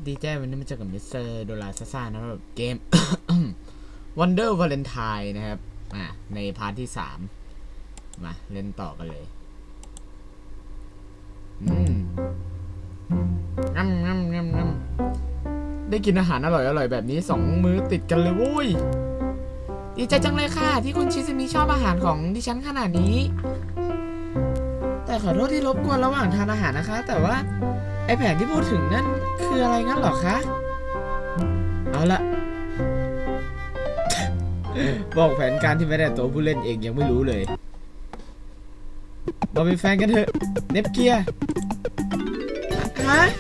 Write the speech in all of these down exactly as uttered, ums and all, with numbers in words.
ดีแจ้วันนี้มาเจอกับมิสเตอร์โดราซ่าซ่านะครับเกม Wonder Valentine นะครับอ่ะในพาร์ทที่สามมาเล่นต่อกันเลยอืมงั้มงั้มงั้มงั้มได้กินอาหารอร่อยอร่อยแบบนี้สองมื้อติดกันเลยโว้ยดีใจจังเลยค่ะที่คุณชิซึมิชอบอาหารของดิฉันขนาดนี้แต่ขอโทษที่รบกวนระหว่างทานอาหารนะคะแต่ว่าไอแผนที่พูดถึงนั่นคืออะไรงั้นหรอคะเอาละ บอกแผนการที่ไม่ได้ตัวผู้เล่นเองยังไม่รู้เลยเราเป็นแฟนกันเถอะเนปเกียฮะ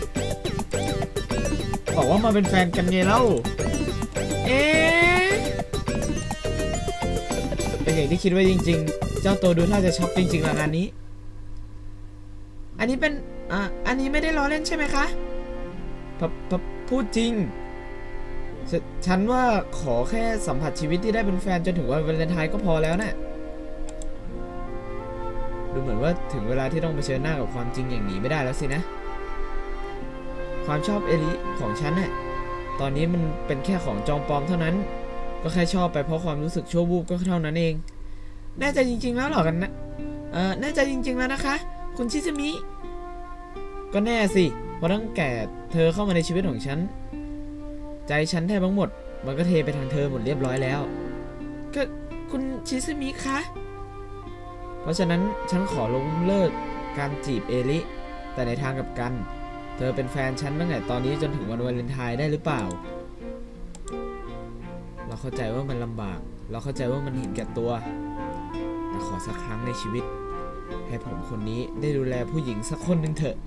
บอกว่ามาเป็นแฟนกันไงเล่าเอ๊ะเป็นอย่างที่คิดไว้จริงๆเจ้าตัวดูท่าจะช็อกจริงๆแล้วงานนี้อันนี้เป็นอ่ะอันนี้ไม่ได้ล้อเล่นใช่ไหมคะพพพูดจริงฉฉันว่าขอแค่สัมผัสชีวิตที่ได้เป็นแฟนจนถึงวันวาเลนไทน์ก็พอแล้วนะ่ะดูเหมือนว่าถึงเวลาที่ต้องเผชิญหน้ากับความจริงอย่างหนีไม่ได้แล้วสินะความชอบเอลิของฉันน่ะตอนนี้มันเป็นแค่ของจองปลอมเท่านั้นก็แค่ชอบไปเพราะความรู้สึกชั่ววูบก็เท่านั้นเองแน่ใจจริงๆแล้วหรอกันนะเออแน่ใจจริงๆแล้วนะคะคุณชิซึมิก็แน่สิเพราะตั้งแต่เธอเข้ามาในชีวิตของฉันใจฉันแทบทั้งหมดมันก็เทไปทางเธอหมดเรียบร้อยแล้วก็คุณชิซึมิคะเพราะฉะนั้นฉันขอล้มเลิกการจีบเอลิแต่ในทางกลับกันเธอเป็นแฟนฉันตั้งแต่ตอนนี้จนถึงวันวาเลนไทน์ได้หรือเปล่าเราเข้าใจว่ามันลำบากเราเข้าใจว่ามันเห็นแก่ตัวแต่ขอสักครั้งในชีวิตให้ผมคนนี้ได้ดูแลผู้หญิงสักคนหนึ่งเถอะ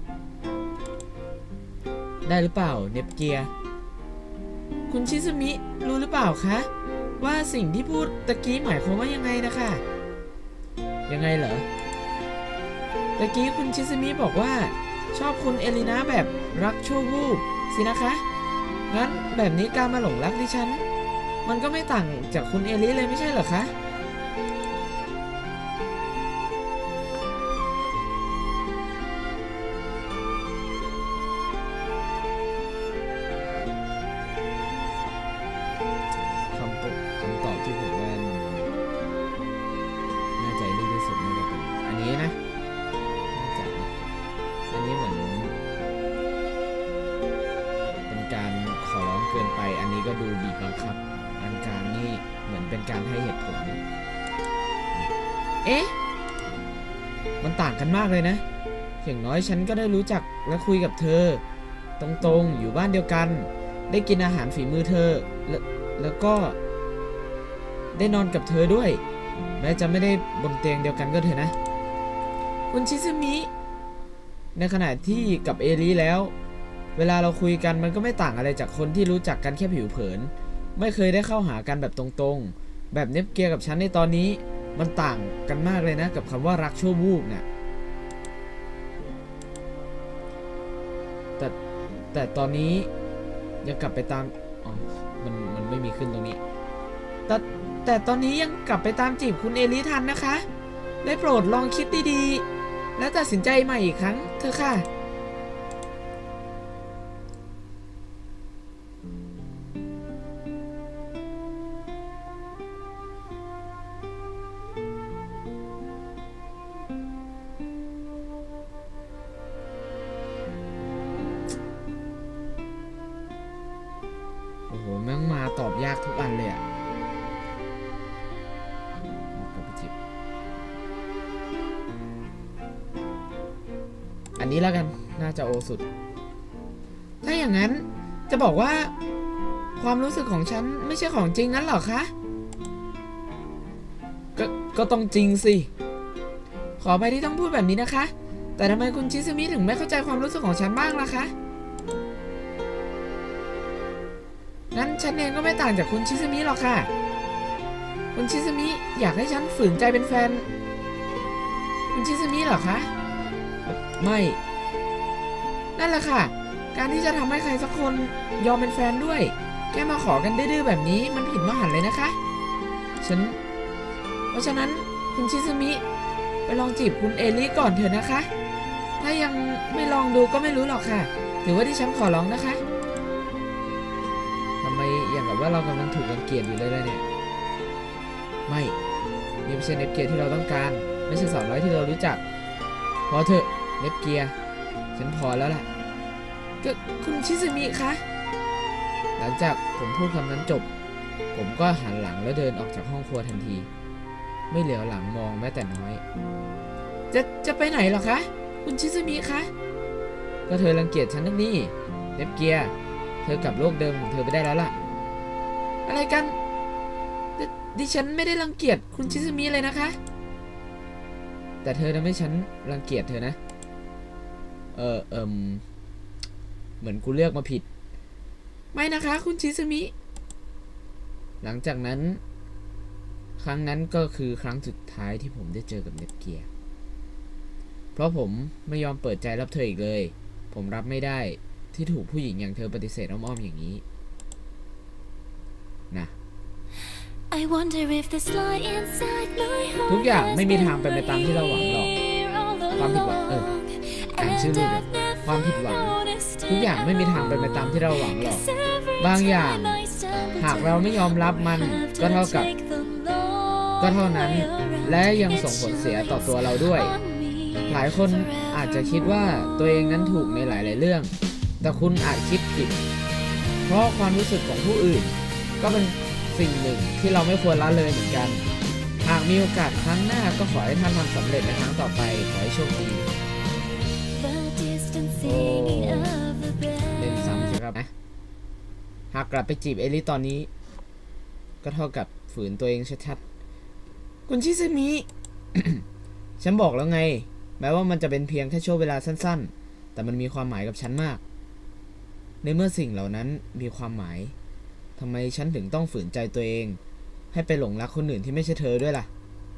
ได้หรือเปล่าเนปเกียคุณชิซึมิรู้หรือเปล่าคะว่าสิ่งที่พูดตะกี้หมายความว่ายังไงนะคะยังไงเหรอตะกี้คุณชิซึมิบอกว่าชอบคุณเอลินาแบบรักชั่ววูบสินะคะงั้นแบบนี้การมาหลงรักดิฉันมันก็ไม่ต่างจากคุณเอลิเลยไม่ใช่เหรอคะคำตอบที่ผมว่าน่าใจดีที่สุดน่าจะเป็นอันนี้นะน่าจะอันนี้เหมือนเป็นการขอร้องเกินไปอันนี้ก็ดูบีบบังคับอันกลางนี่เหมือนเป็นการให้เหตุผลเอ๊ะมันต่างกันมากเลยนะอย่างน้อยฉันก็ได้รู้จักและคุยกับเธอตรงๆอยู่บ้านเดียวกันได้กินอาหารฝีมือเธอแล้วแล้วก็ได้นอนกับเธอด้วยแม้จะไม่ได้บนเตียงเดียวกันก็เถอะนะคุณชิซึมิในขณะที่กับเอริแล้วเวลาเราคุยกันมันก็ไม่ต่างอะไรจากคนที่รู้จักกันแค่ผิวเผินไม่เคยได้เข้าหากันแบบตรงๆแบบเนปเกียกับฉันในตอนนี้มันต่างกันมากเลยนะกับคำว่ารักชั่ววูบเนี่ยแต่แต่ตอนนี้ยังกลับไปตามอ๋อมันมันไม่มีขึ้นตรงนี้แต่แต่ตอนนี้ยังกลับไปตามจีบคุณเอลิทันนะคะได้โปรดลองคิดดีๆแล้วตัดสินใจใหม่อีกครั้งเถอะค่ะโอ้โหแม่งมาตอบยากทุกอันเลยอะอันนี้แล้วกันน่าจะโอสุดถ้าอย่างนั้นจะบอกว่าความรู้สึกของฉันไม่ใช่ของจริงนั้นหรอคะก็ก็ต้องจริงสิขออภัยที่ต้องพูดแบบนี้นะคะแต่ทำไมคุณชิซึมิถึงไม่เข้าใจความรู้สึกของฉันบ้างล่ะคะงั้นฉันเองก็ไม่ต่างจากคุณชิซึมิหรอกค่ะคุณชิซึมิอยากให้ฉันฝืนใจเป็นแฟนคุณชิซึมิหรอคะไม่นั่นแหละค่ะการที่จะทำให้ใครสักคนยอมเป็นแฟนด้วยแค่มาขอกันดื้อๆแบบนี้มันผิดมหันต์เลยนะคะฉันเพราะฉะนั้นคุณชิซึมิไปลองจีบคุณเอลิก่อนเถอะนะคะถ้ายังไม่ลองดูก็ไม่รู้หรอกค่ะถือว่าที่ฉันขอร้องนะคะว่าเรากำลังถูกรังเกียจอยู่เลยเลยเนี่ยไม่นี่ไม่ใช่เนปเกียร์ที่เราต้องการไม่ใช่สาวน้อยที่เรารู้จักพอเถอะเนปเกียร์ฉันพอแล้วล่ะก็คุณชิซึมิคะหลังจากผมพูดคำนั้นจบผมก็หันหลังแล้วเดินออกจากห้องครัวทันทีไม่เหลียวหลังมองแม้แต่น้อยจะจะไปไหนหรอคะคุณชิซึมิคะก็เธอรังเกียจฉันนักนี่เนปเกียร์เธอกลับโลกเดิมของเธอไปได้แล้วล่ะอะไรกันดดิฉันไม่ได้รังเกียจคุณชิซึมิเลยนะคะแต่เธอทำให้ฉันรังเกียจเธอนะเออเอมเหมือนกูเลือกมาผิดไม่นะคะคุณชิซึมิหลังจากนั้นครั้งนั้นก็คือครั้งสุดท้ายที่ผมได้เจอกับเนปเกียร์เพราะผมไม่ยอมเปิดใจรับเธออีกเลยผมรับไม่ได้ที่ถูกผู้หญิงอย่างเธอปฏิเสธอ้อมๆอย่างนี้นะทุกอย่างไม่มีทางเป็นไปตามที่เราหวังหรอกความผิดหวังเอออ่านชื่อรูปเลยความผิดหวังทุกอย่างไม่มีทางเป็นไปตามที่เราหวังหรอกบางอย่างหากเราไม่ยอมรับมันก็เท่ากับก็เท่านั้นและยังส่งผลเสียต่อตัวเราด้วยหลายคนอาจจะคิดว่าตัวเองนั้นถูกในหลายๆเรื่องแต่คุณอาจคิดผิดเพราะความรู้สึกของผู้อื่นก็เป็นสิ่งหนึ่งที่เราไม่ควรละเลยเหมือนกันหากมีโอกาสครั้งหน้าก็ขอให้ท่านทำสำเร็จในครั้งต่อไปขอให้โชคดีเล่นซ้ำสิครับนะหากกลับไปจีบเอลิตอนนี้ก็เท่ากับฝืนตัวเองชัดๆคุณชิซึมิ ฉันบอกแล้วไงแม้ว่ามันจะเป็นเพียงแค่ช่วงเวลาสั้นๆแต่มันมีความหมายกับฉันมากในเมื่อสิ่งเหล่านั้นมีความหมายทำไมฉันถึงต้องฝืนใจตัวเองให้ไปหลงรักคนอื่นที่ไม่ใช่เธอด้วยล่ะ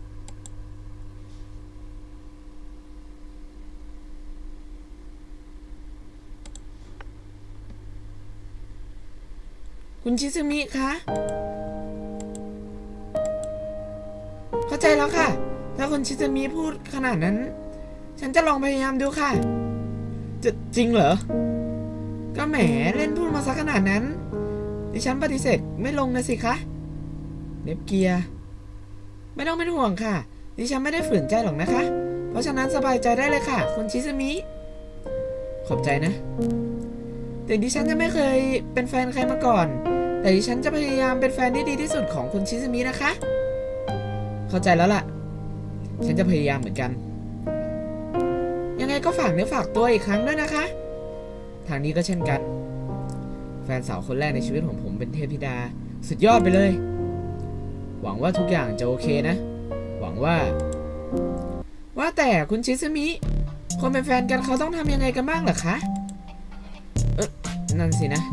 คุณชิซึมิคะเข้าใจแล้วค่ะถ้าคุณชิซึมิพูดขนาดนั้นฉันจะลองพยายามดูค่ะจะจริงเหรอก็แหมเล่นพูดมาซะขนาดนั้นดิฉันปฏิเสธไม่ลงนะสิคะเนปเกียร์ไม่ต้องเป็นห่วงค่ะดิฉันไม่ได้ฝืนใจหรอกนะคะเพราะฉะนั้นสบายใจได้เลยค่ะคุณชิซึมิขอบใจนะถึงดิฉันจะไม่เคยเป็นแฟนใครมาก่อนแต่ดิฉันจะพยายามเป็นแฟนที่ดีที่สุดของคุณชิซึมินะคะเข้าใจแล้วล่ะฉันจะพยายามเหมือนกันยังไงก็ฝากเนื้อฝากตัวอีกครั้งด้วยนะคะทางนี้ก็เช่นกันแฟนสาวคนแรกในชีวิตของผมเป็นเทพธิดาสุดยอดไปเลยหวังว่าทุกอย่างจะโอเคนะหวังว่าว่าแต่คุณชิซึมิคนเป็นแฟนกันเขาต้องทำยังไงกันบ้างเหรอคะเออนั่นสินะ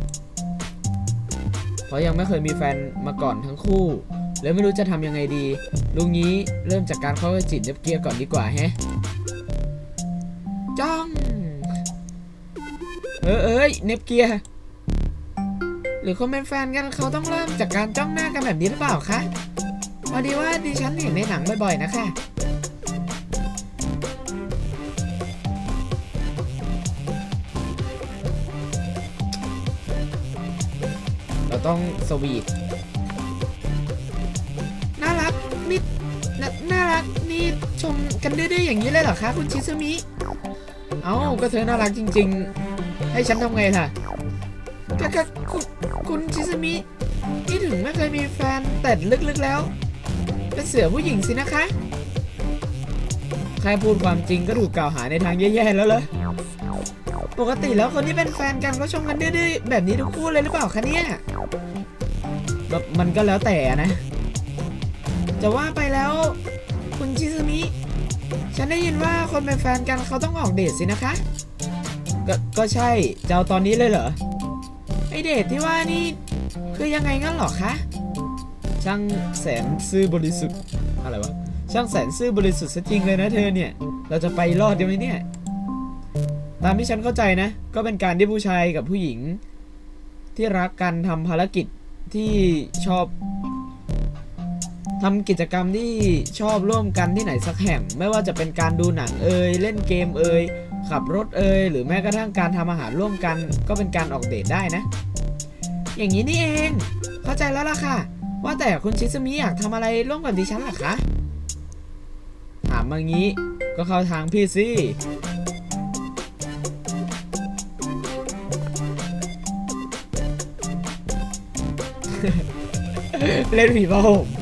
เพราะยังไม่เคยมีแฟนมาก่อนทั้งคู่เลยไม่รู้จะทำยังไงดีลุงนี้เริ่มจากการเข้าไปจีบเนปเกียร์ก่อนดีกว่าแฮะจ้องเออเอ้ยเนปเกียร์หรือคนเป็นแฟนกันเขาต้องเริ่มจากการจ้องหน้ากันแบบนี้หรือเปล่าคะพอดีว่าดิฉันเห็นในหนังบ่อยๆนะคะเราต้องสวีทน่ารักนี่น่ารักนี่ชมกันดื้อๆอย่างนี้เลยเหรอคะคุณชิซึมิเอ้าก็เธอน่ารักจริงๆให้ฉันทำไงล่ะก็ก็คุณคุณชิซึมิที่ถึงไม่เคยมีแฟนแต่ลึกๆแล้วเป็นเสือผู้หญิงสินะคะใครพูดความจริงก็ถูกกล่าวหาในทางแย่ๆแล้วเหรอปกติแล้วคนที่เป็นแฟนกันก็ชมกันดื้อๆแบบนี้ทุกคู่เลยหรือเปล่าคะเนี่ยแบบมันก็แล้วแต่นะจะว่าไปแล้วคุณชิซึมิฉันได้ยินว่าคนเป็นแฟนกันเขาต้องออกเดทสินะคะก็ก็ใช่เจ้าตอนนี้เลยเหรอไอเดทที่ว่านี่คือยังไงงั้นหรอคะช่างแสนซื่อบริสุทธิ์อะไรวะช่างแสนซื่อบริสุทธิ์ซะจริงเลยนะเธอเนี่ยเราจะไปรอดเดี๋ยวนี้เนี่ยตามที่ฉันเข้าใจนะก็เป็นการที่ผู้ชายกับผู้หญิงที่รักกันทำภารกิจที่ชอบทำกิจกรรมที่ชอบร่วมกันที่ไหนสักแห่งไม่ว่าจะเป็นการดูหนังเอ่ยเล่นเกมเอ่ยขับรถเอ่ยหรือแม้กระทั่งการทำอาหารร่วมกันก็เป็นการออกเดทได้นะอย่างนี้นี่เองเข้าใจแล้วล่ะค่ะว่าแต่คุณชิซึมิอยากทำอะไรร่วมกับดิฉันหรอคะถามมางี้ก็เข้าทางพี่สิเล่นผีผ้าห่ม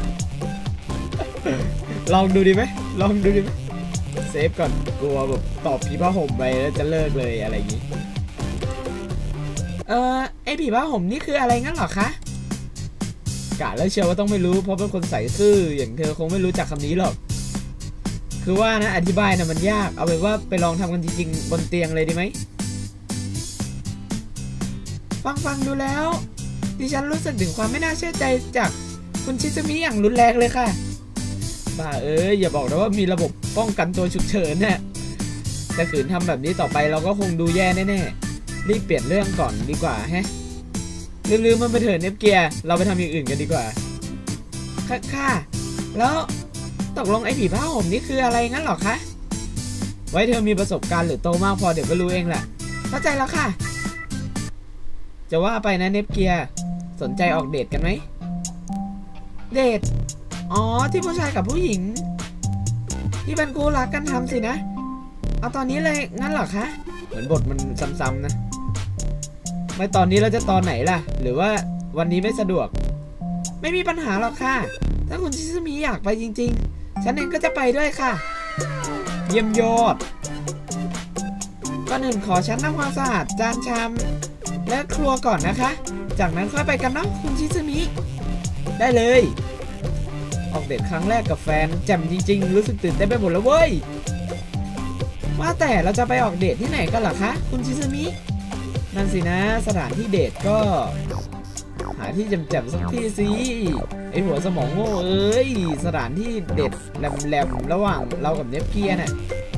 ลองดูดีไหมลองดูดีไหมเซฟก่อนกลัวแบบตอบผีผ้าห่มไปแล้วจะเลิกเลยอะไรอย่างนี้เออไอผีผ้าห่มนี่คืออะไรงั้นหรอคะกะแล้วเชื่อว่าต้องไม่รู้เพราะเป็นคนใส่ซื่ออย่างเธอคงไม่รู้จักคำนี้หรอกคือว่านะอธิบายนะมันยากเอาเป็นว่าไปลองทำกันจริงๆบนเตียงเลยดีไหมฟังฟังดูแล้วดิฉันรู้สึกถึงความไม่น่าเชื่อใจจากคุณชิซึมิอย่างรุนแรงเลยค่ะบ้าเอ้ยอย่าบอกนะว่ามีระบบป้องกันตัวฉุกเฉินเนี่ยแต่ขืนทำแบบนี้ต่อไปเราก็คงดูแย่แน่ๆรีบเปลี่ยนเรื่องก่อนดีกว่าแฮะลืมๆมันไปเถอะเนฟเกียร์เราไปทำอย่างอื่นกันดีกว่าค่ะค่ะแล้วตกลงไอ้ผีผ้าห่มนี่คืออะไรงั้นหรอคะไว้เธอมีประสบการณ์หรือโตมากพอเดี๋ยวก็รู้เองแหละเข้าใจแล้วค่ะจะว่าไปนะเนฟเกียร์สนใจออกเดทกันไหมเดทอ๋อที่ผู้ชายกับผู้หญิงที่เป็นคู่รักกันทำสินะเอาตอนนี้เลยงั้นหรอคะเหมือนบทมันซ้ำๆนะไม่ตอนนี้เราจะตอนไหนล่ะหรือว่าวันนี้ไม่สะดวกไม่มีปัญหาหรอกค่ะถ้าคุณชิซึมิอยากไปจริงๆฉันเองก็จะไปด้วยค่ะเยี่ยมยอดก่อนอื่นขอฉันทำความสะอาดจานชามและครัวก่อนนะคะจากนั้นค่อยไปกันเนาะคุณชิซึมิได้เลยออกเดทครั้งแรกกับแฟนแจ่มจริงๆรู้สึกตื่นเต้นไปหมดแล้วเว้ยว่าแต่เราจะไปออกเดทที่ไหนกันเหรอคะคุณชิซึมินั่นสินะสถานที่เดทก็หาที่แจ่มๆสักที่สิไอหัวสมองโง่เอ้ยสถานที่เดทแหลมๆระหว่างเรากับเนฟเกียร์น่ะ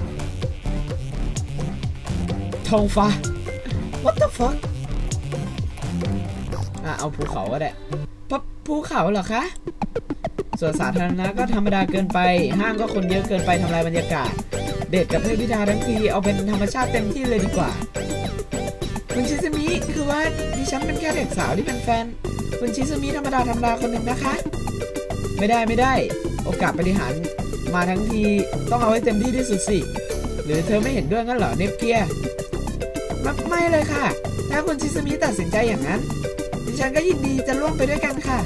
ท้องฟ้า what the fuck อ่ะเอาภูเขาก็ได้ปั๊บภูเขาเหรอคะส่วนสาธารณะก็ธรรมดาเกินไปห้างก็คนเยอะเกินไปทำลายบรรยากาศเดทกับเทพธิดาทั้งทีเอาเป็นธรรมชาติเต็มที่เลยดีกว่าคุณชิซึมิคือว่าดิฉันเป็นแค่เด็กสาวที่เป็นแฟนคุณชิซึมิธรรมดาธรรมดาคนหนึ่งนะคะไม่ได้ไม่ได้โอกาสบริหารมาทั้งทีต้องเอาให้เต็มที่ที่สุดสิหรือเธอไม่เห็นด้วยงั้นเหรอเนฟเกียร์ไม่เลยค่ะถ้าคุณชิซึมิตัดสินใจอย่างนั้นดิฉันก็ยินดีจะร่วมไปด้วยกันค่ะ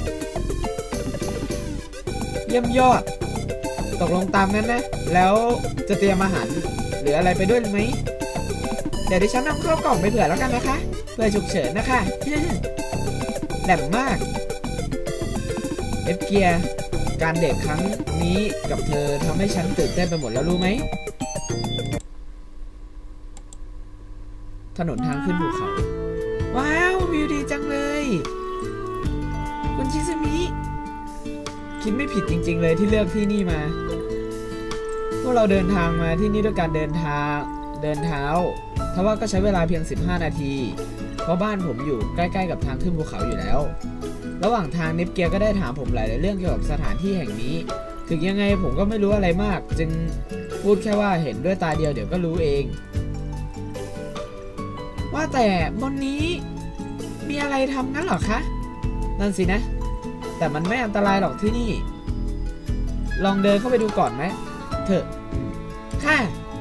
เยี่ยมยอดตกลงตามนั้นนะแล้วจะเตรียมอาหารหรืออะไรไปด้วยไหมเดี๋ยวดิฉันนำข้าวกล่องไปเผื่อแล้วกันนะคะเพื่อฉุกเฉินนะคะแหลมมากเอฟเกียร์การเดทครั้งนี้กับเธอทำให้ฉันตื่นเต้นไปหมดแล้วรู้ไหมถนนทางขึ้นภูเขาว้าววิวดีจังเลยคุณชิซึมิคิดไม่ผิดจริงๆเลยที่เลือกที่นี่มาพวกเราเดินทางมาที่นี่ด้วยการเดินทางเดินเท้าทว่าก็ใช้เวลาเพียงสิบห้านาทีเพราะบ้านผมอยู่ใกล้ๆกับทางขึ้นภูเขาอยู่แล้วระหว่างทางเนฟเกียร์ก็ได้ถามผมหลายๆเรื่องเกี่ยวกับสถานที่แห่งนี้ถึงยังไงผมก็ไม่รู้อะไรมากจึงพูดแค่ว่าเห็นด้วยตาเดียวเดี๋ยวก็รู้เองว่าแต่บนนี้มีอะไรทำงั้นหรอคะนั่นสินะแต่มันไม่อันตรายหรอกที่นี่ลองเดินเข้าไปดูก่อนไหมเถอะค่ะ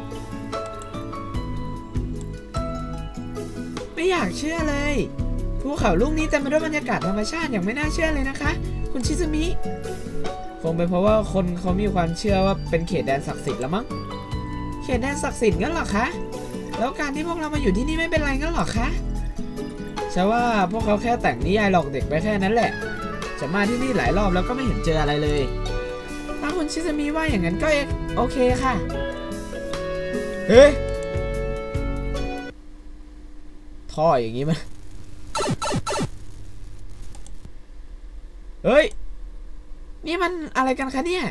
ไม่อยากเชื่อเลยภูเขาลูกนี้เต็มไปด้วยบรรยากาศธรรมชาติอย่างไม่น่าเชื่อเลยนะคะคุณชิซึมิคงเป็นเพราะว่าคนเขามีความเชื่อว่าเป็นเขตแดนศักดิ์สิทธิ์แล้วมั้งเขตแดนศักดิ์สิทธิ์งั้นหรอคะแล้วการที่พวกเรามาอยู่ที่นี่ไม่เป็นไรงั้นหรอคะใช่ว่าพวกเขาแค่แต่งนิยายหลอกเด็กไปแค่นั้นแหละฉันมาที่นี่หลายรอบแล้วก็ไม่เห็นเจออะไรเลยถ้าคุณชิซึมิว่าอย่างนั้นก็โอเคค่ะเฮ้ยท่ออย่างนี้มั้ยเฮ้ยนี่มันอะไรกันคะเนี่ย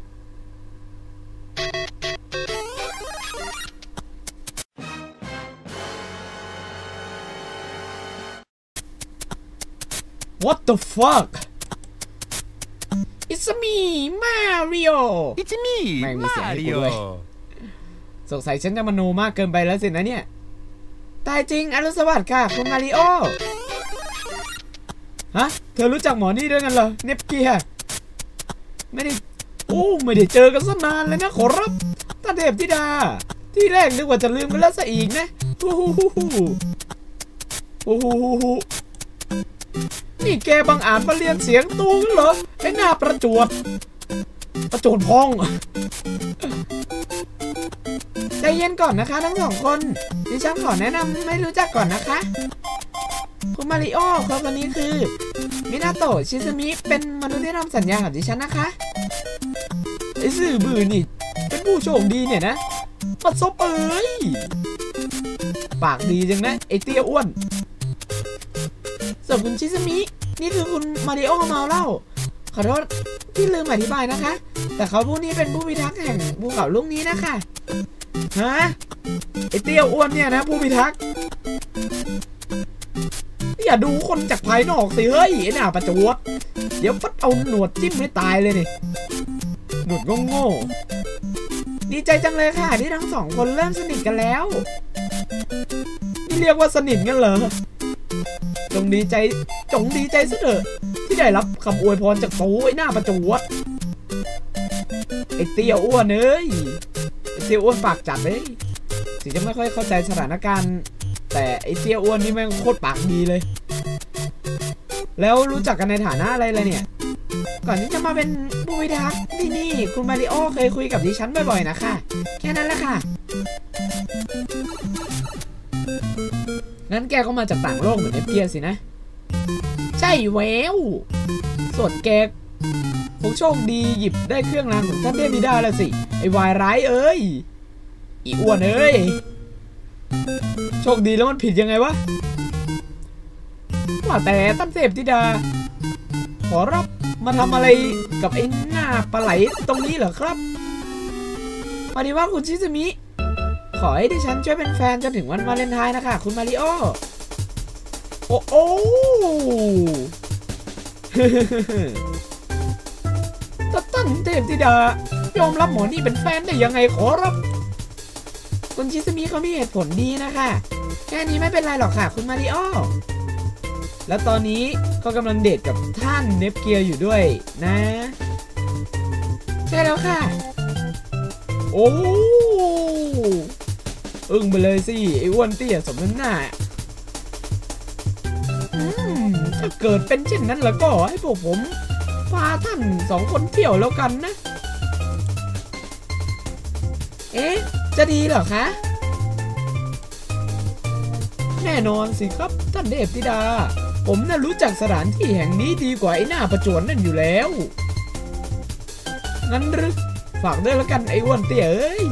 What the fuck It's me Mario It's me แม่งมีเสียงให้กูด้วยสงสัยฉันจะมโนมากเกินไปแล้วสินะเนี่ยตายจริงอรุณสวัสดิ์ค่ะคุณมาริโอฮะเธอรู้จักหมอนี่ด้วยกันเหรอเนปเกียไม่ได้โอ้ไม่ได้เจอกันสักนานเลยนะขอรับท่านเทพธิดาที่แรกนึกว่าจะลืมกันแล้วซะอีกนะโอ้โหโอ้โหนี่แกบังอาจมาเรียนเสียงตูกันเหรอไอ้หน้าประจวบประจวบพองใจเย็นก่อนนะคะทั้งสองคนดิฉันขอแนะนำไม่รู้จักก่อนนะคะคุณมาริโอคนนี้คือมินาโตะชิซึมิเป็นมนุษย์ที่ทำสัญญากับดิฉันนะคะไอ้ซื่อบื้อนี่เป็นผู้โชคดีเนี่ยนะปัดซบเอ้ยปากดีจังนะไอ้เตี้ยอ้วนส่วนคุณชิซึมินี่คือคุณมาริโอเมาเหล้าขอโทษที่ลืมอธิบายนะคะแต่เขาผู้นี้เป็นผู้พิทักษ์แห่งภูเขาลูกนี้นะคะฮะไอ้เตี้ยอ้วนเนี่ยนะผู้พิทักษ์อย่าดูคนจากภายนอกสิเฮ้ยไอ้หน้าประจวบเดี๋ยวฟัดเอาหนวดจิ้มให้ตายเลยนี่หนวดโง่ๆดีใจจังเลยค่ะที่ทั้งสองคนเริ่มสนิทกันแล้วนี่เรียกว่าสนิทกันเหรอจงดีใจจงดีใจซะเถอะที่ได้รับคำอวยพรจากตูไอ้หน้าประจวบไอ้เตี้ยอ้วนเอ้ยไอ้เตี้ยอ้วนปากจัดเลยสิจะไม่ค่อยเข้าใจสถานการณ์แต่ไอ้เตี้ยอ้วนนี่แม่งโคตรปากดีเลยแล้วรู้จักกันในฐานะอะไรเลยเนี่ยก่อนที่จะมาเป็นผู้พิทักษ์ที่นี่คุณมาริโอเคยคุยกับดิฉันบ่อยๆนะคะแค่นั้นแหละค่ะงั้นแกก็มาจากต่างโลกเหมือนเอฟเกียสินะใช่แววส่วนแกคงโชคดีหยิบได้เครื่องรางของท่านเทพธิดาแล้วสิไอ้วายร้ายเอ้ยอีอ้วนเอ้ยโชคดีแล้วมันผิดยังไงวะว่าแต่ท่านเทพธิดาขอรับมาทำอะไรกับไอ้หน้าปลาไหลตรงนี้เหรอครับพอดีว่าคุณชิซึมิขอให้ดิฉันช่วยเป็นแฟนจนถึงวันวาเลนไทน์นะคะคุณมาริโอโอ้โอ้ท่านเทพธิดายอมรับหมอนี่เป็นแฟนได้ยังไงขอรับคุณชิซึมิเขามีเหตุผลดีนะคะแค่นี้ไม่เป็นไรหรอกค่ะคุณมาริโอแล้วตอนนี้เขากำลังเดทกับท่านเนปเกียอยู่ด้วยนะใช่แล้วค่ะโอ้อึ้งไปเลยสิไอ้อ้วนเตี้ยสมน้ำหน้าอืมถ้าเกิดเป็นเช่นนั้นแล้วก็ให้พวกผมพาท่านสองคนเที่ยวแล้วกันนะเอ๊ะจะดีเหรอคะแน่นอนสิครับท่านเทพธิดาผมน่ะรู้จักสถานที่แห่งนี้ดีกว่าไอ้หน้าประจวบนั่นอยู่แล้วงั้นหรือฝากด้วยแล้วกันไอ้อ้วนเตี้ยเอ้ย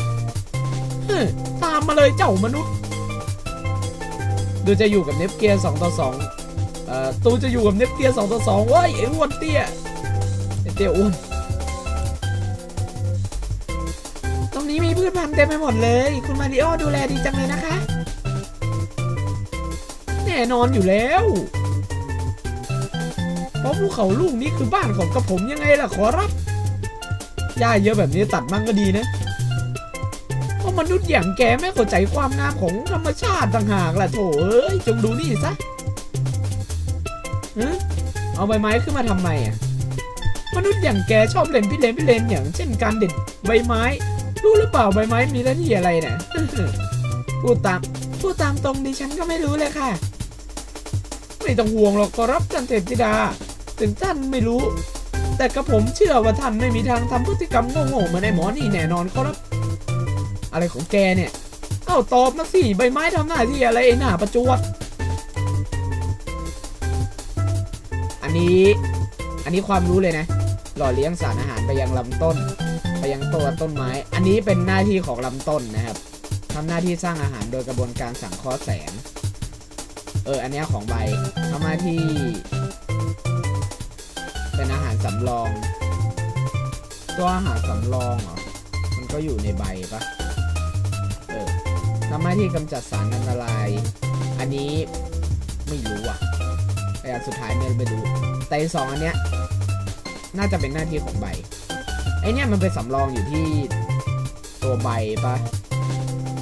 ตามมาเลยเจ้ามนุษย์ดูจะอยู่กับเนปเกียสองต่อสองเอ่อตูจะอยู่กับเนปเกียสองต่อสองเว้ยไอ้อ้วนเตี้ยไอ้เตี้ยอ้วนตรงนี้มีพืชพันธุ์เต็มไปหมดเลยคุณมาริโอดูแลดีจังเลยนะคะแน่นอนอยู่แล้วเพราะภูเขาลูกนี้คือบ้านของกระผมยังไงล่ะขอรับหญ้าเยอะแบบนี้ตัดมั่งก็ดีนะเพราะมนุษย์อย่างแกไม่เข้าใจความงามของธรรมชาติต่างหากล่ะโถเอ้ยจงดูนี่ซะเอาใบไม้ขึ้นมาทำไมอ่ะมนุษย์อย่างแกชอบเล่นพิเรนพิเรนอย่างเช่นการเด็ดใบไม้รู้หรือเปล่าใบไม้มีหน้าที่อะไรนะพูดตามพูดตามตรงดิฉันก็ไม่รู้เลยค่ะไม่ต้องห่วงหรอกขอรับท่านเทพธิดาถึงท่านไม่รู้แต่กระผมเชื่อว่าท่านไม่มีทางทำพฤติกรรมโง่ๆเหมือนไอ้หมอนี่แน่นอนขอรับอะไรของแกเนี่ยเอ้าตอบมาสิใบไม้ทำหน้าที่อะไรไอ้หน้าประจวบอันนี้อันนี้ความรู้เลยนะหล่อเลี้ยงสารอาหารไปยังลำต้นไปยังตัวต้นไม้อันนี้เป็นหน้าที่ของลำต้นนะครับทำหน้าที่สร้างอาหารโดยกระบวนการสังเคราะห์แสงเอออันนี้ของใบทำหน้าที่เป็นอาหารสำรองตัวอาหารสำรองเหรอมันก็อยู่ในใบปะเออทำหน้าที่กำจัดสารอันตรายอันนี้ไม่รู้อ่ะไอ้อันสุดท้ายเนี่ยไม่รู้แต่สองอันเนี้ยน่าจะเป็นหน้าที่ของใบไอเนี้ยมันเป็นสำรองอยู่ที่ตัวใบปะ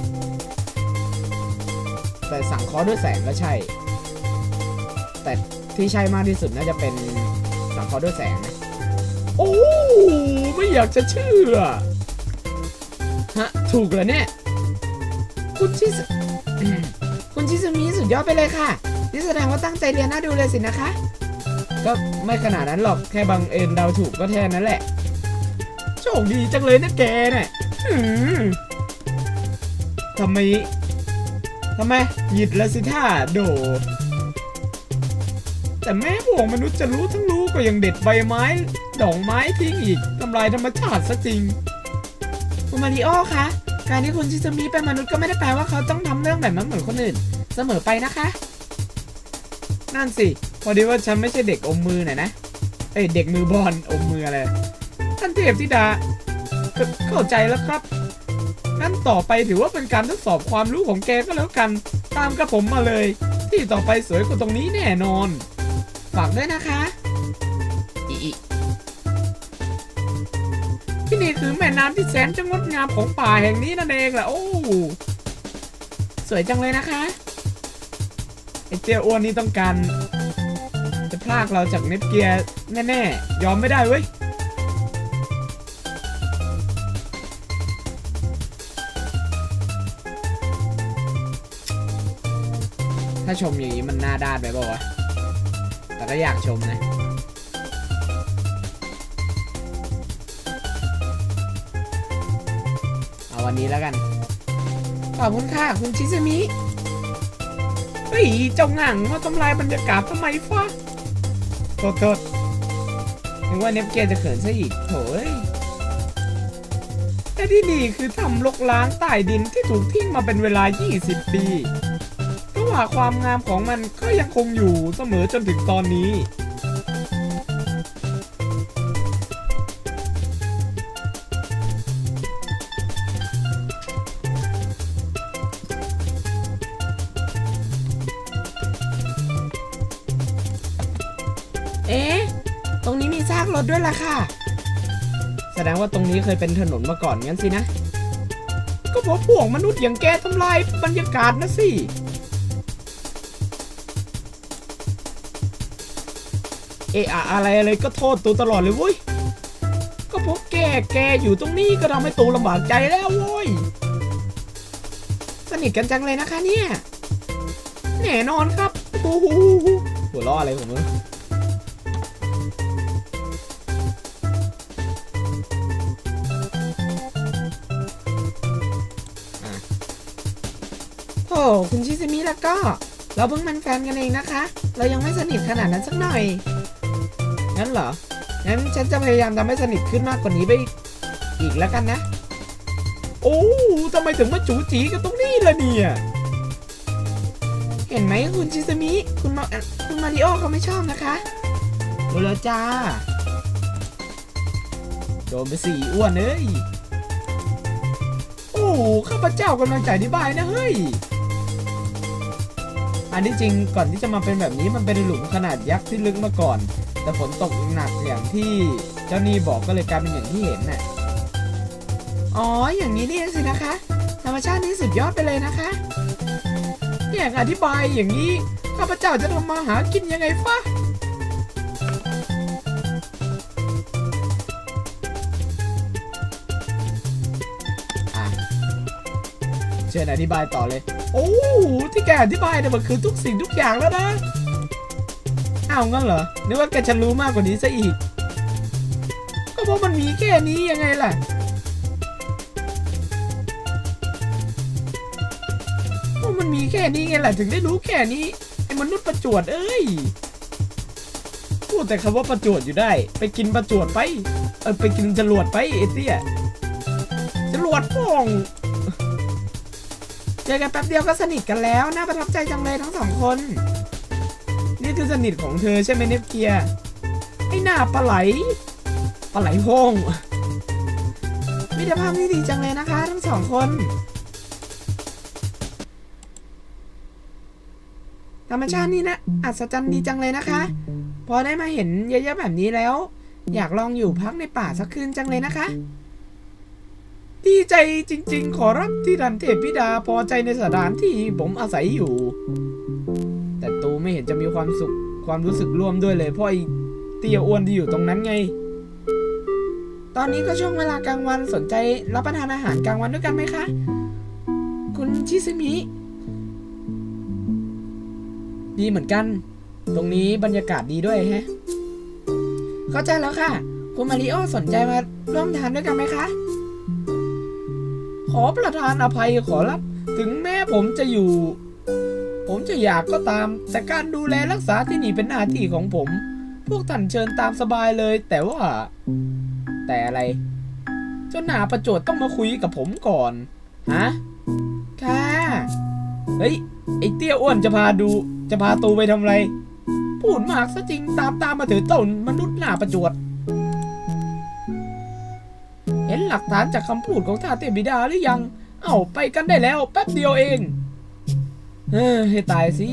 แต่สังเคราะห์ด้วยแสงก็ใช่แต่ที่ใช่มากที่สุดน่าจะเป็นสังเคราะห์ด้วยแสงนะโอ้ไม่อยากจะเชื่อฮะถูกแล้วเนี่ยคุณชิสคุณชิซุมิสุดยอดไปเลยค่ะนี่แสดงว่าตั้งใจเรียนน่าดูเลยสินะคะก็ไม่ขนาดนั้นหรอกแค่บังเอิญเดาถูกก็แค่นั้นแหละโชคดีจังเลยนะแกเนี่ยทำไมทำไมหยิดละสิท่าโดแต่แม่พวกมนุษย์จะรู้ทั้งรู้ก็ยังเด็ดใบไม้ดอกไม้ทิ้งอีกทำลายธรรมชาติซะจริงคุณมาริโอคะการที่คุณชิซุมิเป็นมนุษย์ก็ไม่ได้แปลว่าเขาต้องทำเรื่องแบบนั้นเหมือนคนอื่นเสมอไปนะคะนั่นสิพอดีว่าฉันไม่ใช่เด็กอมมือหน่อยนะเอ้ยเด็กมือบอลอมมืออะไรท่านเทพธิดาเข้าใจแล้วครับงั้นต่อไปถือว่าเป็นการทดสอบความรู้ของแกก็แล้วกันตามกระผมมาเลยที่ต่อไปสวยกว่าตรงนี้แน่นอนฝากด้วยนะคะอีที่นี่คือแม่น้ำที่แสนจะงดงามของป่าแห่งนี้นั่นเองแหละโอ้สวยจังเลยนะคะไอเจ้าอ้วนนี่ต้องการจะพรากเราจากเน็ตเกียร์แน่ๆยอมไม่ได้เว้ยถ้าชมอย่างนี้มันน่าด้านไปป่าวะแต่ก็อยากชมนะเอาวันนี้แล้วกันขอบคุณค่ะคุณชิซุมิเฮ้ยเจ้าง่างมาทำลายบรรยากาศทำไมฟ้าโทษโทษนึกว่าเนฟเกียจะเขินซะอีกโถ่แต่ที่นี่คือทำลกล้างใต้ดินที่ถูกทิ้งมาเป็นเวลายี่สิบปีก็ว่าความงามของมันก็ยังคงอยู่เสมอจนถึงตอนนี้เอ๊ะตรงนี้มีซากรถด้วยล่ะค่ะแสดงว่าตรงนี้เคยเป็นถนนมาก่อนงั้นสินะก็เพราะพวกมนุษย์อย่างแกทำลายบรรยากาศนะสิเอะอะอะไรอะไรก็โทษตูตลอดเลยเว้ยก็เพราะแกแกอยู่ตรงนี้ก็ทำให้ตูลำบากใจแล้วเว้ยสนิทกันจังเลยนะคะเนี่ยแน่นอนครับโอ้โหหัวล้ออะไรของมึงโอ้คุณชิซุมิแล้วก็เราเพิ่งมันแฟนกันเองนะคะเรายังไม่สนิทขนาดนั้นสักหน่อยงั้นเหรองั้นฉันจะพยายามทำให้สนิทขึ้นมากกว่านี้ไปอีกแล้วกันนะโอ้ทำไมถึงมาจู๋จีกันตรงนี้ล่ะเนี่ยเห็นไหมคุณชิซุมิคุณมาคุณมาริโอเขาไม่ชอบนะคะรู้แล้วจ้าโดนไปสี่อ้วนเอ้ยโอ้ข้าพเจ้ากำลังใจอธิบายนะเฮ้ยอันที่จริงก่อนที่จะมาเป็นแบบนี้มันเป็นหลุมขนาดยักษ์ที่ลึกมาก่อนแต่ฝนตกหนักอย่างที่เจ้านี่บอกก็เลยกลายเป็นอย่างที่เห็นน่ะอ๋ออย่างนี้นี่เองสินะคะธรรมชาตินี่สุดยอดไปเลยนะคะอย่างอธิบายอย่างนี้ข้าพเจ้าจะทำมาหากินยังไงฟะเชิญอธิบายต่อเลยโอ้ที่แกอธิบายเนี่ยมันคือทุกสิ่งทุกอย่างแล้วนะอ้าวงั้นเหรอนึกว่าแกจะรู้มากกว่านี้ซะอีกก็เพราะมันมีแค่นี้ยังไงล่ะเพราะมันมีแค่นี้ไงล่ะถึงได้รู้แค่นี้ไอ้มนุษย์ประจวดเอ้ยพูดแต่คำว่าประจวดอยู่ได้ไปกินประจวดไปเออไปกินจรวดไปเอเตี้ยจรวดป่องเจอกันแป๊บเดียวก็สนิทกันแล้วน่าประทับใจจังเลยทั้งสองคนนี่คือสนิทของเธอใช่ไหมเนฟเกียไอ้หน้าปลาไหลปลาไหลพงมิตรภาพที่ดีจังเลยนะคะทั้งสองคนธรรมชาตินี่นะอัศจรรย์ดีจังเลยนะคะพอได้มาเห็นเยอะๆแบบนี้แล้วอยากลองอยู่พักในป่าสักคืนจังเลยนะคะดีใจจริงๆขอรับที่ท่านเทพธิดาพอใจในสถานที่ผมอาศัยอยู่แต่ตูไม่เห็นจะมีความสุขความรู้สึกร่วมด้วยเลยเพราะไอ้เตี้ยอ้วนที่อยู่ตรงนั้นไงตอนนี้ก็ช่วงเวลากลางวันสนใจรับประทานอาหารกลางวันด้วยกันไหมคะคุณชิซึมิดีเหมือนกันตรงนี้บรรยากาศดีด้วยแฮะเข้าใจแล้วค่ะคุณมาริโอสนใจมาร่วมทานด้วยกันไหมคะขอประทานอภัยขอรับถึงแม้ผมจะอยู่ผมจะอยากก็ตามแต่การดูแลรักษาที่นี่เป็นหน้าที่ของผมพวกท่านเชิญตามสบายเลยแต่ว่าแต่อะไรเจ้าหน้าประจวดต้องมาคุยกับผมก่อนฮะค่ะเฮ้ยไอ้เตี้ยอ้วนจะพาดูจะพาตูไปทำอะไรพูดมากซะจริงตามตามมาถือต้นมนุษย์หน้าประจวดเห็นหลักฐานจากคำพูดของท่าเทพบิดาหรือยังเอ้าไปกันได้แล้วแป๊บเดียวเองเฮ้ยให้ตายสิ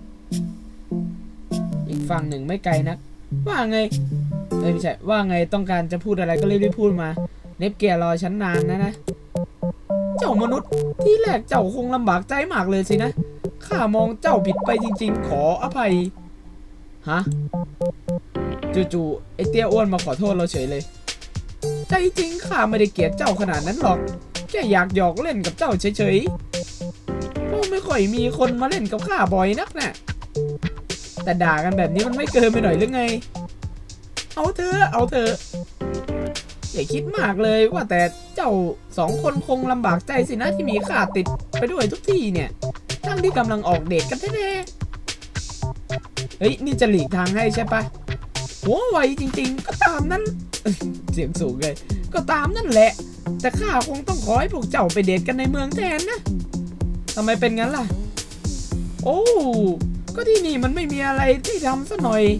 อีกฝั่งหนึ่งไม่ไกลนักว่าไงเอ้ยไม่ใช่ว่าไงต้องการจะพูดอะไรก็รีบๆพูดมาเนฟเกียรอฉันนานนะนะเจ้ามนุษย์ที่แรกเจ้าคงลำบากใจมากเลยสินะข้ามองเจ้าผิดไปจริงๆขออภัยฮะจู่ๆไอเตี้ยอ้วนมาขอโทษเราเฉยเลยใจจริงข้าไม่ได้เกลียดเจ้าขนาดนั้นหรอกแค่อยากหยอกเล่นกับเจ้าเฉยๆเพราะไม่ค่อยมีคนมาเล่นกับข้าบ่อยนักนะแต่ด่ากันแบบนี้มันไม่เกินไปหน่อยหรือไงเอาเถอะเอาเถอะอย่าคิดมากเลยว่าแต่เจ้าสองคนคงลำบากใจสินะที่มีข้าติดไปด้วยทุกที่เนี่ยทั้งที่กำลังออกเดทกันแท้ๆเฮ้ยนี่จะหลีกทางให้ใช่ปะหัวไวจริงๆก็ตามนั้น เสียงสูงเลยก็ตามนั่นแหละแต่ข้าคงต้องขอให้พวกเจ้าไปเดทกันในเมืองแทนนะทำไมเป็นงั้นล่ะโอ้ก็ที่นี่มันไม่มีอะไรที่ทำซะหน่อย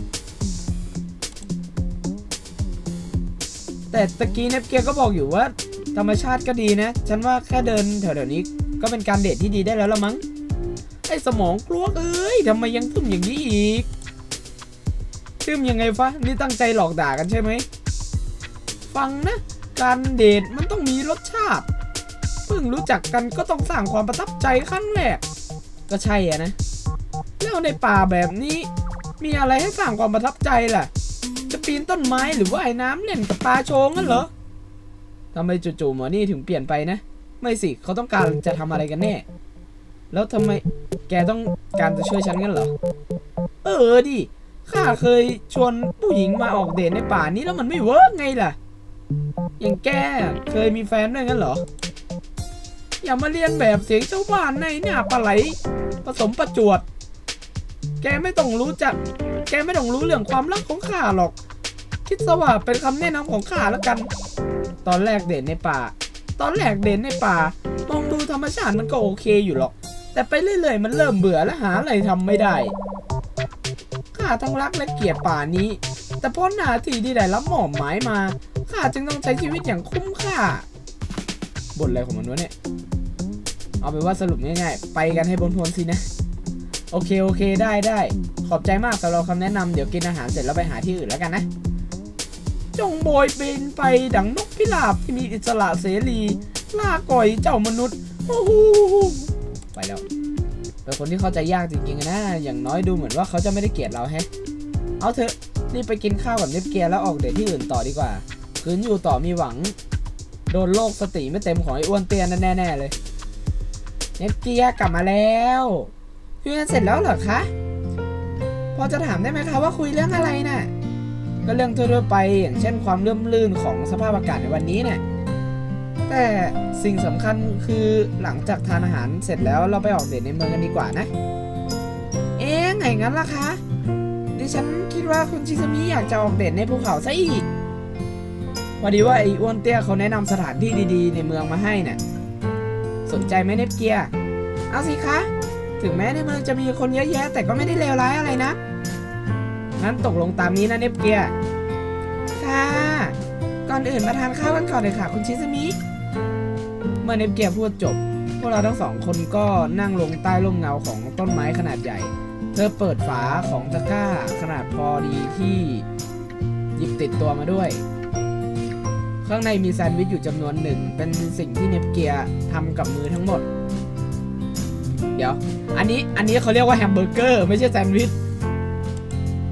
แต่ตะกี้เนฟเกียก็บอกอยู่ว่าธรรมชาติก็ดีนะฉันว่าแค่เดินแถวๆนี้ก็เป็นการเดทที่ดีได้แล้วละมั้งไอ้สมองกลัวเอ้ยทำไมยังตึมอย่างนี้อีกตึมยังไงฟะนี่ตั้งใจหลอกด่ากันใช่ไหมฟังนะการเดทมันต้องมีรสชาติเพิ่งรู้จักกันก็ต้องสร้างความประทับใจครั้งแรกก็ใช่อะนะแล้วในป่าแบบนี้มีอะไรให้สร้างความประทับใจล่ะจะปีนต้นไม้หรือว่ายน้ำเล่นกับปลาโชงงั้นเหรอทำไมจู่ๆหมอนี่ถึงเปลี่ยนไปนะไม่สิเขาต้องการจะทำอะไรกันแน่แล้วทำไมแกต้องการจะช่วยฉันงั้นเหรอเออดิข้าเคยชวนผู้หญิงมาออกเดทในป่านี้แล้วมันไม่เวิร์กไงล่ะอย่างแกเคยมีแฟนด้วยงั้นเหรออย่ามาเรียนแบบเสียงชาวบ้านในหน้าปลาไหลผสมประจวดแกไม่ต้องรู้จักแกไม่ต้องรู้เรื่องความรักของข้าหรอกคิดซะว่าเป็นคำแนะนำของข้าแล้วกันตอนแรกเด่นในป่าตอนแรกเด่นในป่ามองดูธรรมชาติมันก็โอเคอยู่หรอกแต่ไปเรื่อยๆมันเริ่มเบื่อและหาอะไรทำไม่ได้ข้าทั้งรักและเกลียดป่านี้แต่เพราะหน้าที่ที่ได้รับมอบหมายมาข้าจึงต้องใช้ชีวิตอย่างคุ้มค่าบ่นอะไรของมันวะเนี่ยเอาเป็นว่าสรุปง่ายๆไปกันให้พ้นๆสินะโอเคโอเคได้ได้ขอบใจมากสำหรับคำแนะนำเดี๋ยวกินอาหารเสร็จแล้วไปหาที่อื่นแล้วกันนะจงโบยบินไปดังนกพิราบที่มีอิสระเสรีล่าก่อยเจ้ามนุษย์โอ้โหไปแล้วเป็นคนที่เข้าใจยากจริงๆนะอย่างน้อยดูเหมือนว่าเขาจะไม่ได้เกลียดเราแฮะเอาเถอะนี่ไปกินข้าวกับเนฟเกียแล้วออกเดทที่อื่นต่อดีกว่าคืนอยู่ต่อมีหวังโดนโลกสติไม่เต็มของไอ้อ้วนเตี้ยนั่นแน่ๆเลยเนฟเกียกลับมาแล้วคุยกันเสร็จแล้วเหรอคะพอจะถามได้ไหมคะว่าคุยเรื่องอะไรน่ะก็เรื่องทั่วๆไปอย่างเช่นความเลื่อมลื่นของสภาพอากาศในวันนี้เนี่ยแต่สิ่งสำคัญคือหลังจากทานอาหารเสร็จแล้วเราไปออกเดทในเมืองกันดีกว่านะเอ๊ะไงงั้นล่ะคะดิฉันคิดว่าคุณชิซามิอยากจะออกเดทในภูเขาซะอีกพอดีว่าไอ้อ้วนเตี้ยเขาแนะนำสถานที่ดีๆในเมืองมาให้เนี่ยสนใจไหมเนฟเกียเอาสิคะถึงแม้ในเมืองจะมีคนเยอะแยะแต่ก็ไม่ได้เลวร้ายอะไรนะงั้นตกลงตามนี้นะเนฟเกียค่ะก่อนอื่นมาทานข้าวกันก่อนเลยค่ะคุณชิซามิเมื่อเนฟเกียพูดจบพวกเราทั้งสองคนก็นั่งลงใต้ร่มเงาของต้นไม้ขนาดใหญ่เธอเปิดฝาของตะกร้าขนาดพอดีที่หยิบติดตัวมาด้วยข้างในมีแซนด์วิชอยู่จำนวนหนึ่งเป็นสิ่งที่เนฟเกียทำกับมือทั้งหมดเดี๋ยวอันนี้อันนี้เขาเรียกว่าแฮมเบอร์เกอร์ไม่ใช่แซนด์วิช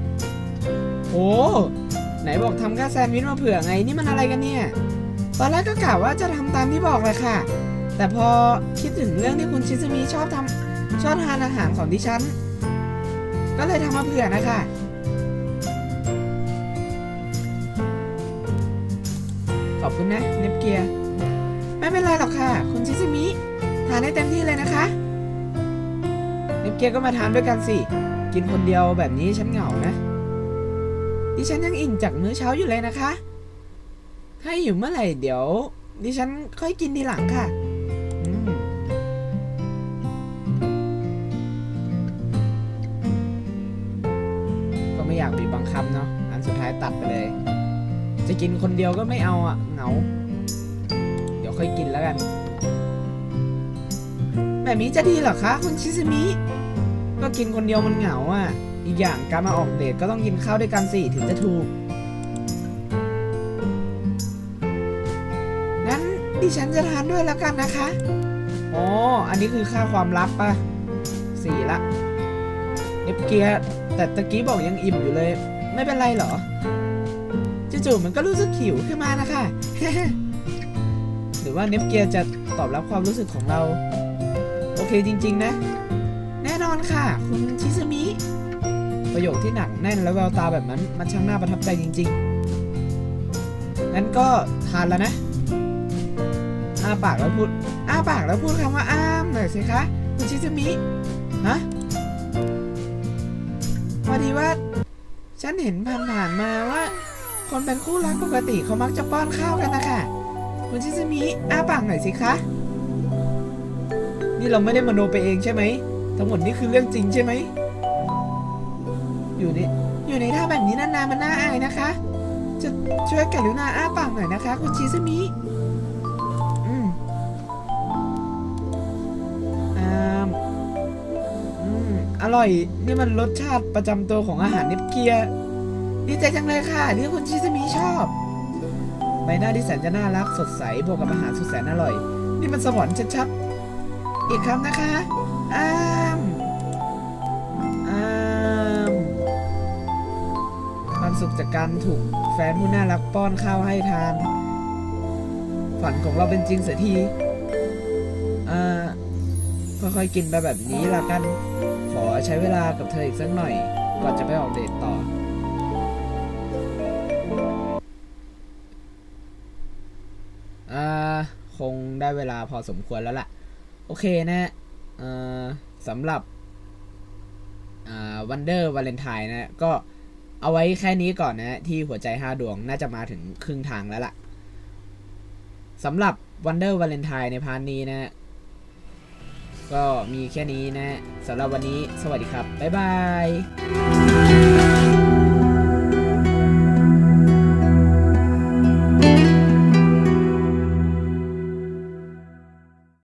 อ้ไหนบอกทำแค่แซนด์วิชมาเผื่อไงนี่มันอะไรกันเนี่ยตอนแรกก็กะว่าจะทำตามที่บอกเลยค่ะแต่พอคิดถึงเรื่องที่คุณชิซึมิชอบทำชอบทานอาหารของดิฉันก็เลยทำมาเผื่อนะคะขอบคุณนะเนปเกียไม่เป็นไรหรอกค่ะคุณชิซึมิทานได้เต็มที่เลยนะคะเนปเกียก็มาทานด้วยกันสิกินคนเดียวแบบนี้ฉันเหงานะดิฉันยังอิ่มจากมื้อเช้าอยู่เลยนะคะถ้าหิวเมื่อไหร่เดี๋ยวดิฉันค่อยกินทีหลังค่ะอืมก็ไม่อยากบีบบังคับเนาะอันสุดท้ายตัดไปเลยจะกินคนเดียวก็ไม่เอาอ่ะเหงาเดี๋ยวค่อยกินแล้วกันแบบนี้จะดีเหรอคะคุณชิซึมิก็กินคนเดียวมันเหงาอ่ะอีกอย่างการมาออกเดทก็ต้องกินข้าวด้วยกันสิถึงจะถูกงั้นดิฉันจะทานด้วยแล้วกันนะคะอ๋ออันนี้คือค่าความลับป่ะสี่ละเนปเกียแต่ตะกี้บอกยังอิ่มอยู่เลยไม่เป็นไรเหรอจู่ๆมันก็รู้สึกหิวขึ้นมานะคะหรือว่าเนปเกียจะตอบรับความรู้สึกของเราโอเคจริงๆนะแน่นอนค่ะคุณชิซึมิประโยคที่หนักแน่นและแววตาแบบนั้นมันช่างน่าประทับใจจริงๆงั้นก็ทานแล้วนะอ้าปากแล้วพูดอ้าปากแล้วพูดคำว่าอ้ามหน่อยสิคะคุณชิซึมิฮะพอดีว่าฉันเห็นผ่านๆมาว่าคนเป็นคู่รักปกติเขามักจะป้อนข้าวกันนะคะคุณชิซึมิอ้าปากหน่อยสิคะนี่เราไม่ได้มโนไปเองใช่ไหมทั้งหมดนี่คือเรื่องจริงใช่ไหมอยู่ในอยู่ในท่าแบบนี้นานๆมันน่าอายนะคะจะช่วยกรุณาอ้าปากหน่อยนะคะคุณชิซึมิอืมอ่าอืมอร่อยนี่มันรสชาติประจำตัวของอาหารเนปเกียดีใจจังเลยค่ะที่คุณชิซึมิชอบใบหน้าที่แสนจะน่ารักสดใสบวกกับอาหารสุดแสนอร่อยนี่มันสวรรค์ชัดๆอีกคำนะคะอ้ามอ้ามความสุขจากการถูกแฟนผู้น่ารักป้อนข้าวให้ทานฝันของเราเป็นจริงเสียทีอ่าค่อยๆกินไปแบบนี้ละกันขอใช้เวลากับเธออีกสักหน่อยก่อนจะไปออกเดทต่ออ่าคงได้เวลาพอสมควรแล้วล่ะโอเคนะอ่าสำหรับอ่าวันเดอร์วาเลนไทน์นะก็เอาไว้แค่นี้ก่อนนะที่หัวใจห้าดวงน่าจะมาถึงครึ่งทางแล้วล่ะสำหรับวันเดอร์วาเลนไทน์ในพาร์ทนี้นะก็มีแค่นี้นะสำหรับวันนี้สวัสดีครับบ๊ายบาย